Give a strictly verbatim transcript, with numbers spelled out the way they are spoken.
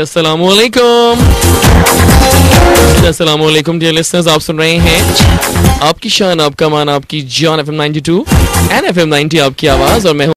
अस्सलाम वालेकुम। अस्सलाम वालेकुम डियर लिसनर्स, आप सुन रहे हैं आपकी शान, आपका मान, आपकी जान F M ninety two and F M ninety आपकी आवाज, और मैं